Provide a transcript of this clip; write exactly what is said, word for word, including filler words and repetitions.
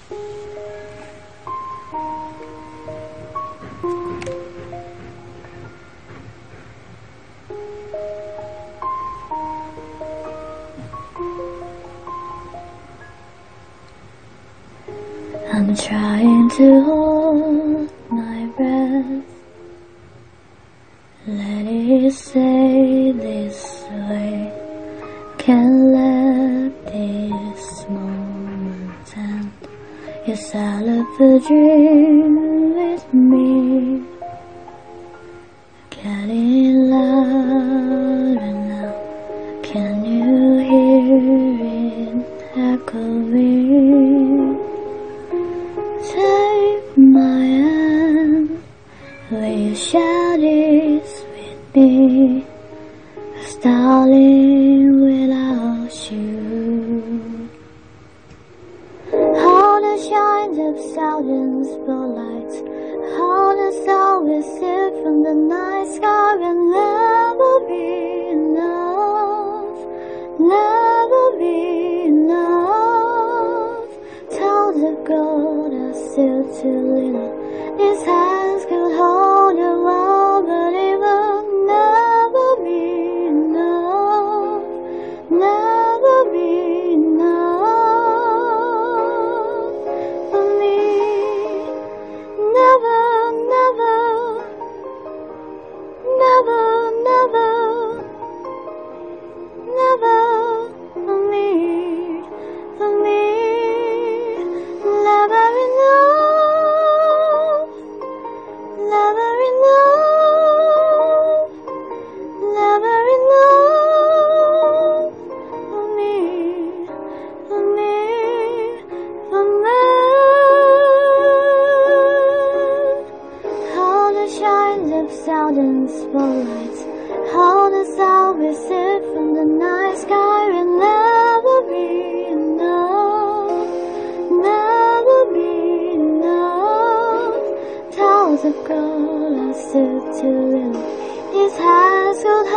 I'm trying to hold my breath. Let it stay this way. Can't let this moment end. Yes, I love a dream with me. Getting louder now. Can you hear it echoing? Take my hand, will you share this with me? 'Cause darling, without you, how the shines of thousand spotlights, how the sun will sit from the night sky will never be enough, never be enough. Towns of gold are still too little. These hands could hold the world, but it will never be enough, never be enough for me. Never, never, never, never, never for me, for me. Never enough, never enough, never enough for me, for me, for me. How the shines of thousand spotlights, how the sun will sit from the night sky will never be enough, never be enough. Towers of gold are still too little. These hands could